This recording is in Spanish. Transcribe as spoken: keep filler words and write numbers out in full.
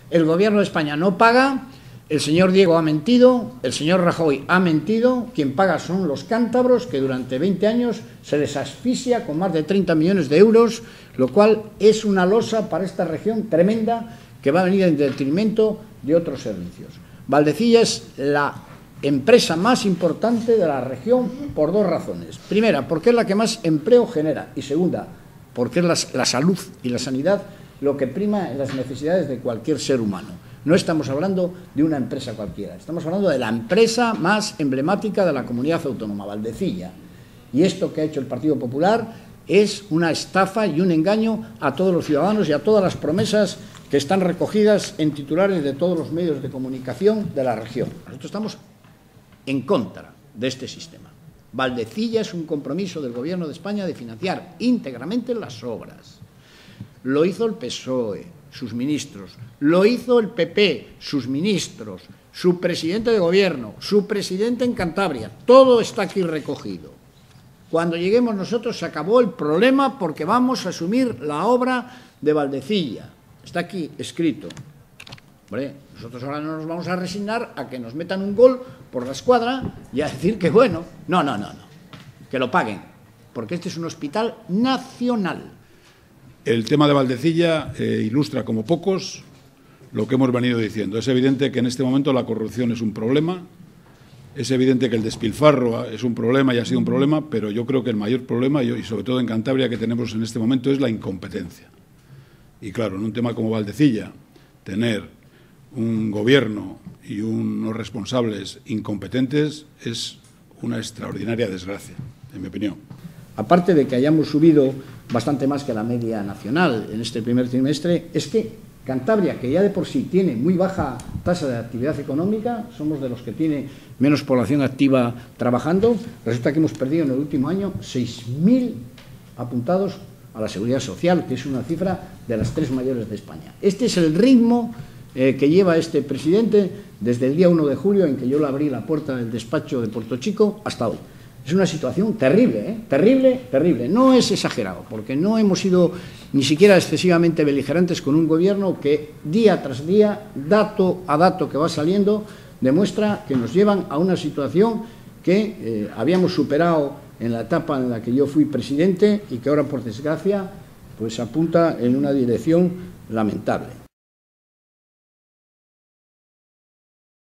El Gobierno de España no paga, el señor Diego ha mentido, el señor Rajoy ha mentido, quien paga son los cántabros, que durante veinte años se les asfixia con más de treinta millones de euros, lo cual es una losa para esta región tremenda que va a venir en detrimento de otros servicios. Valdecilla es la empresa más importante de la región por dos razones. Primera, porque es la que más empleo genera, y segunda, porque es la, la salud y la sanidad lo que prima en las necesidades de cualquier ser humano. No estamos hablando de una empresa cualquiera, estamos hablando de la empresa más emblemática de la comunidad autónoma, Valdecilla. Y esto que ha hecho el Partido Popular es una estafa y un engaño a todos los ciudadanos y a todas las promesas que están recogidas en titulares de todos los medios de comunicación de la región. Nosotros estamos en contra de este sistema. Valdecilla es un compromiso del Gobierno de España de financiar íntegramente las obras. Lo hizo el P S O E, sus ministros, lo hizo el P P, sus ministros, su presidente de Gobierno, su presidente en Cantabria. Todo está aquí recogido. Cuando lleguemos nosotros se acabó el problema porque vamos a asumir la obra de Valdecilla. Está aquí escrito. Hombre, nosotros ahora no nos vamos a resignar a que nos metan un gol por la escuadra y a decir que bueno. No, no, no, no. Que lo paguen. Porque este es un hospital nacional. El tema de Valdecilla eh, ilustra como pocos lo que hemos venido diciendo. Es evidente que en este momento la corrupción es un problema, es evidente que el despilfarro es un problema y ha sido un problema, pero yo creo que el mayor problema, y sobre todo en Cantabria, que tenemos en este momento es la incompetencia. Y claro, en un tema como Valdecilla, tener un gobierno y unos responsables incompetentes es una extraordinaria desgracia, en mi opinión. Aparte de que hayamos subido bastante más que la media nacional en este primer trimestre, es que Cantabria, que ya de por sí tiene muy baja tasa de actividad económica, somos de los que tiene menos población activa trabajando, resulta que hemos perdido en el último año seis mil apuntados a la Seguridad Social, que es una cifra de las tres mayores de España. Este es el ritmo eh, que lleva este presidente desde el día uno de julio, en que yo le abrí la puerta del despacho de Puerto Chico, hasta hoy. Es una situación terrible, ¿eh? terrible, terrible. No es exagerado, porque no hemos sido ni siquiera excesivamente beligerantes con un gobierno que día tras día, dato a dato que va saliendo, demuestra que nos llevan a una situación que eh, habíamos superado en la etapa en la que yo fui presidente y que ahora, por desgracia, pues apunta en una dirección lamentable.